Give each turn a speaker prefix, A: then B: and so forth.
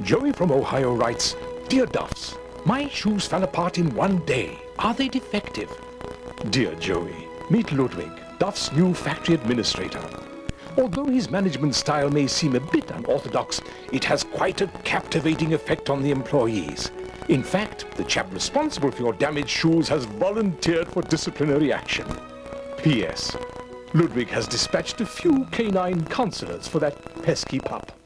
A: Joey from Ohio writes, "Dear Duffs, my shoes fell apart in one day. Are they defective?" Dear Joey, meet Ludwig, Duff's new factory administrator. Although his management style may seem a bit unorthodox, it has quite a captivating effect on the employees. In fact, the chap responsible for your damaged shoes has volunteered for disciplinary action. P.S. Ludwig has dispatched a few canine counselors for that pesky pup.